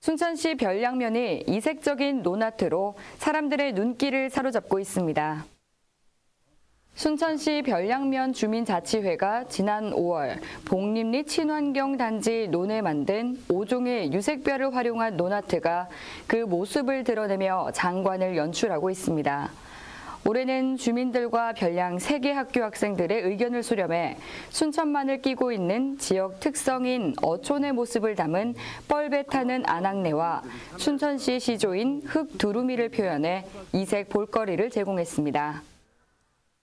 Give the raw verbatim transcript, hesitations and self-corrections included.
순천시 별량면이 이색적인 논아트로 사람들의 눈길을 사로잡고 있습니다. 순천시 별량면 주민자치회가 지난 오월 복림리 친환경단지 논에 만든 오 종의 유색별을 활용한 논아트가 그 모습을 드러내며 장관을 연출하고 있습니다. 올해는 주민들과 별량 세 개 학교 학생들의 의견을 수렴해 순천만을 끼고 있는 지역 특성인 어촌의 모습을 담은 뻘배 타는 안악내와 순천시 시조인 흑두루미를 표현해 이색 볼거리를 제공했습니다.